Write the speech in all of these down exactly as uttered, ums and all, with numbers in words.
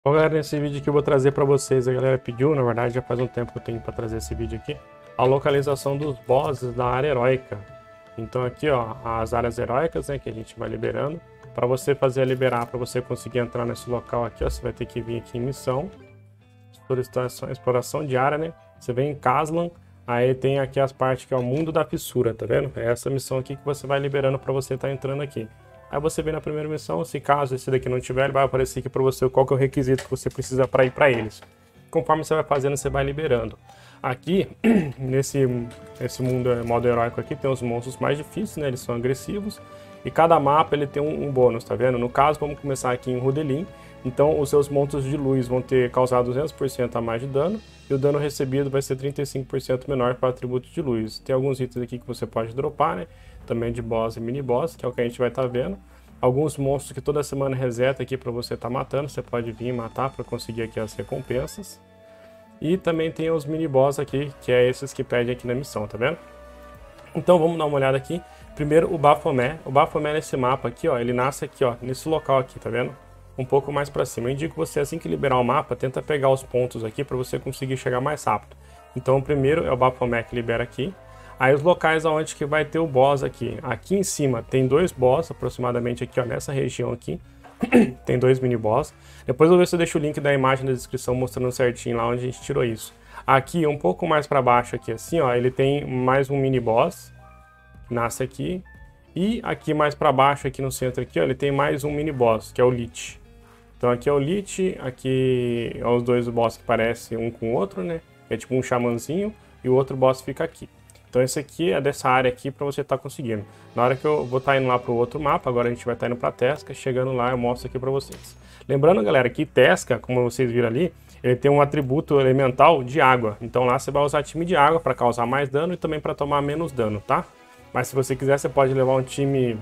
Bom, galera, nesse vídeo aqui eu vou trazer para vocês, a galera pediu, na verdade já faz um tempo que eu tenho para trazer esse vídeo aqui, a localização dos bosses da área heróica. Então aqui, ó, as áreas heróicas, né, que a gente vai liberando. Para você fazer a liberar, para você conseguir entrar nesse local aqui, ó, você vai ter que vir aqui em missão, exploração, exploração diária, né? Você vem em Caslan, aí tem aqui as partes que é o mundo da fissura, tá vendo? É essa missão aqui que você vai liberando para você estar entrando aqui. Aí você vem na primeira missão, se caso esse daqui não tiver, ele vai aparecer aqui para você qual que é o requisito que você precisa para ir para eles. Conforme você vai fazendo, você vai liberando. Aqui, nesse, nesse mundo, modo heróico aqui, tem os monstros mais difíceis, né? Eles são agressivos. E cada mapa ele tem um, um bônus, tá vendo? No caso, vamos começar aqui em Rudelin. Então, os seus monstros de luz vão ter causado duzentos por cento a mais de dano. E o dano recebido vai ser trinta e cinco por cento menor para atributos de luz. Tem alguns itens aqui que você pode dropar, né? Também de boss e mini boss, que é o que a gente vai estar tá vendo. Alguns monstros que toda semana reseta aqui para você estar tá matando. Você pode vir matar para conseguir aqui as recompensas. E também tem os mini boss aqui, que é esses que pedem aqui na missão, tá vendo? Então vamos dar uma olhada aqui. Primeiro o Baphomet. O Baphomet nesse mapa aqui, ó, ele nasce aqui, ó, nesse local aqui, tá vendo? Um pouco mais para cima. Eu indico você, assim que liberar o mapa, tenta pegar os pontos aqui para você conseguir chegar mais rápido. Então o primeiro é o Baphomet que libera aqui. Aí os locais aonde que vai ter o boss aqui. Aqui em cima tem dois boss, aproximadamente aqui, ó, nessa região aqui. Tem dois mini boss. Depois eu vou ver se eu deixo o link da imagem na descrição mostrando certinho lá onde a gente tirou isso. Aqui, um pouco mais para baixo aqui assim, ó, ele tem mais um mini boss. Nasce aqui. E aqui mais para baixo, aqui no centro aqui, ó, ele tem mais um mini boss, que é o Lich. Então aqui é o Lich, aqui é os dois boss que parecem um com o outro, né? É tipo um xamanzinho e o outro boss fica aqui. Então esse aqui é dessa área aqui para você estar tá conseguindo. Na hora que eu vou estar tá indo lá para o outro mapa, agora a gente vai estar tá indo para Tesca, chegando lá eu mostro aqui para vocês. Lembrando, galera, que Tesca, como vocês viram ali, ele tem um atributo elemental de água. Então lá você vai usar time de água para causar mais dano e também para tomar menos dano, tá? Mas se você quiser, você pode levar um time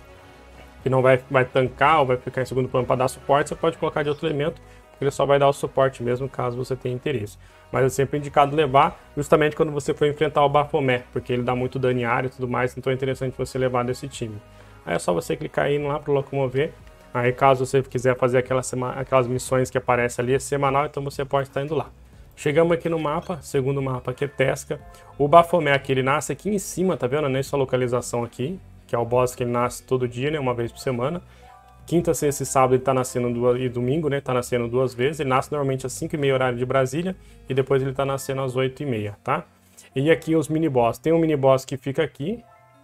que não vai, vai tancar ou vai ficar em segundo plano para dar suporte, você pode colocar de outro elemento, porque ele só vai dar o suporte mesmo caso você tenha interesse. Mas é sempre indicado levar justamente quando você for enfrentar o Baphomet, porque ele dá muito dano em área e tudo mais, então é interessante você levar desse time. Aí é só você clicar aí lá para locomover. Aí caso você quiser fazer aquelas, aquelas missões que aparecem ali, é semanal, então você pode estar indo lá. Chegamos aqui no mapa, segundo mapa aqui é Tesca. O Baphomet aqui, ele nasce aqui em cima, tá vendo? Nessa localização aqui, que é o boss que ele nasce todo dia, né? Uma vez por semana. Quinta, sexta e sábado ele tá nascendo duas, e domingo, né? Tá nascendo duas vezes. Ele nasce normalmente às cinco e meia horário de Brasília e depois ele tá nascendo às oito e meia, tá? E aqui os mini boss. Tem um mini boss que fica aqui.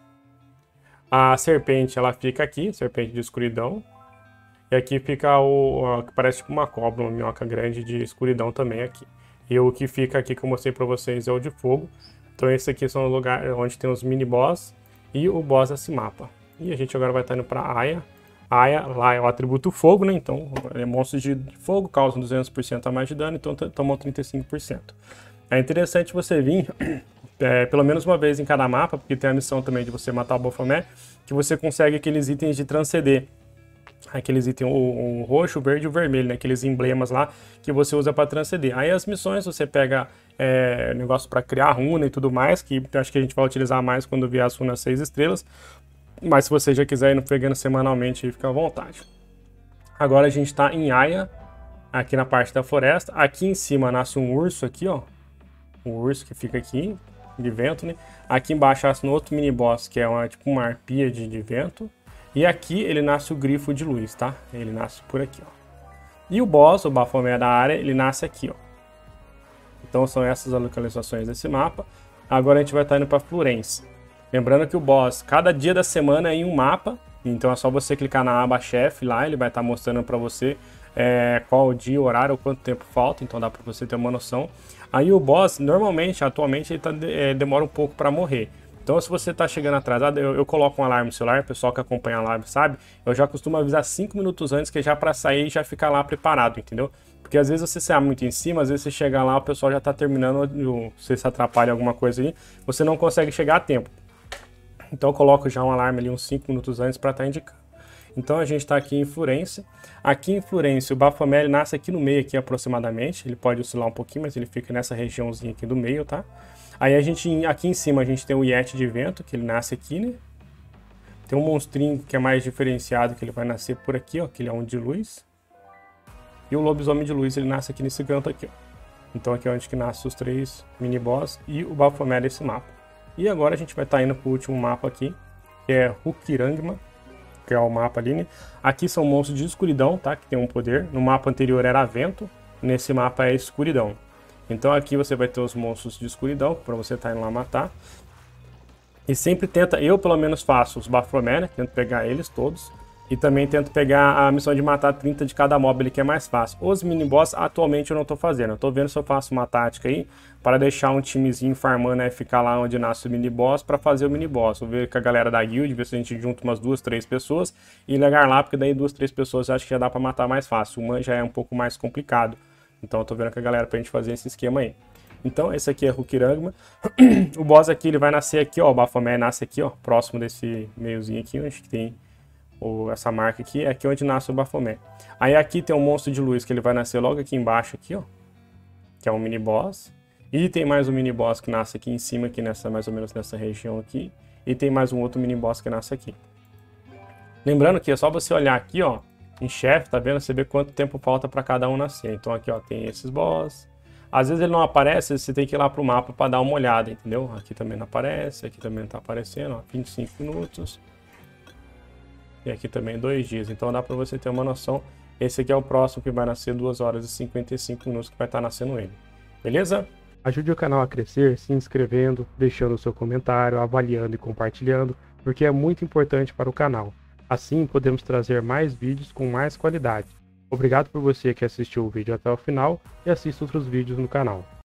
A serpente, ela fica aqui, serpente de escuridão. E aqui fica o, o que parece tipo uma cobra, uma minhoca grande de escuridão também aqui. E o que fica aqui que eu mostrei pra vocês é o de fogo. Então esse aqui são os lugares onde tem os mini boss e o boss desse mapa. E a gente agora vai estar indo pra Aya. Aya, lá é o atributo fogo, né? Então, é monstros de fogo, causam duzentos por cento a mais de dano, então tomam trinta e cinco por cento. É interessante você vir é, pelo menos uma vez em cada mapa, porque tem a missão também de você matar o Baphomet, que você consegue aqueles itens de transcender. Aqueles itens, o, o roxo, o verde e o vermelho, né? Aqueles emblemas lá que você usa para transcender. Aí as missões você pega é, negócio para criar runa e tudo mais, que eu acho que a gente vai utilizar mais quando vier as runas seis estrelas. Mas se você já quiser ir pegando semanalmente, fica à vontade. Agora a gente está em Aya, aqui na parte da floresta. Aqui em cima nasce um urso aqui, ó. Um urso que fica aqui, de vento, né? Aqui embaixo nasce um outro mini boss, que é uma, tipo uma arpia de, de vento. E aqui ele nasce o grifo de luz, tá? Ele nasce por aqui, ó. E o boss, o Baphomet da área, ele nasce aqui, ó. Então são essas as localizações desse mapa. Agora a gente vai estar indo para Florence. Lembrando que o boss, cada dia da semana é em um mapa, então é só você clicar na aba chefe lá, ele vai estar mostrando para você é, qual o dia, o horário, quanto tempo falta, então dá para você ter uma noção. Aí o boss, normalmente, atualmente, ele tá, é, demora um pouco para morrer. Então se você está chegando atrasado, eu, eu coloco um alarme no celular, o pessoal que acompanha a live sabe, eu já costumo avisar cinco minutos antes, que é já para sair e já ficar lá preparado, entendeu? Porque às vezes você sai muito em cima, às vezes você chega lá, o pessoal já está terminando, se você atrapalha alguma coisa aí, você não consegue chegar a tempo. Então eu coloco já um alarme ali uns cinco minutos antes para estar indicando. Então a gente está aqui em Florence. Aqui em Florence o Baphomet nasce aqui no meio aqui aproximadamente. Ele pode oscilar um pouquinho, mas ele fica nessa regiãozinha aqui do meio, tá? Aí a gente, aqui em cima a gente tem o Yeti de vento, que ele nasce aqui, né? Tem um monstrinho que é mais diferenciado, que ele vai nascer por aqui, ó, que ele é um de luz. E o lobisomem de luz, ele nasce aqui nesse canto aqui, ó. Então aqui é onde que nasce os três mini-boss e o Baphomet desse mapa. E agora a gente vai estar tá indo pro último mapa aqui, que é Hukirangma, que é o mapa ali, né? Aqui são monstros de escuridão, tá? Que tem um poder. No mapa anterior era vento, nesse mapa é escuridão. Então aqui você vai ter os monstros de escuridão, para você estar tá indo lá matar. E sempre tenta, eu pelo menos faço os Baphomet, né? Tento pegar eles todos. E também tento pegar a missão de matar trinta de cada mob ali, que é mais fácil. Os mini-boss atualmente eu não tô fazendo. Eu tô vendo se eu faço uma tática aí para deixar um timezinho farmando, né, ficar lá onde nasce o mini-boss para fazer o mini-boss. Vou ver com a galera da guild, ver se a gente junta umas duas, três pessoas e legar lá, porque daí duas, três pessoas eu acho que já dá para matar mais fácil. Uma já é um pouco mais complicado. Então eu tô vendo com a galera pra gente fazer esse esquema aí. Então esse aqui é Hukirangma. O boss aqui, ele vai nascer aqui, ó. O Baphomet nasce aqui, ó, próximo desse meiozinho aqui, onde que tem ou essa marca aqui, é aqui onde nasce o Baphomet. Aí aqui tem um monstro de luz que ele vai nascer logo aqui embaixo aqui, ó, que é um mini boss. E tem mais um mini boss que nasce aqui em cima, aqui nessa, mais ou menos nessa região aqui. E tem mais um outro mini boss que nasce aqui. Lembrando que é só você olhar aqui, ó, em chefe, tá vendo? Você vê quanto tempo falta para cada um nascer. Então aqui, ó, tem esses boss. Às vezes ele não aparece, você tem que ir lá pro mapa para dar uma olhada, entendeu? Aqui também não aparece, aqui também não tá aparecendo, ó, vinte e cinco minutos. E aqui também dois dias, então dá para você ter uma noção. Esse aqui é o próximo que vai nascer duas horas e cinquenta e cinco minutos que vai estar nascendo ele. Beleza? Ajude o canal a crescer se inscrevendo, deixando o seu comentário, avaliando e compartilhando, porque é muito importante para o canal. Assim podemos trazer mais vídeos com mais qualidade. Obrigado por você que assistiu o vídeo até o final e assista outros vídeos no canal.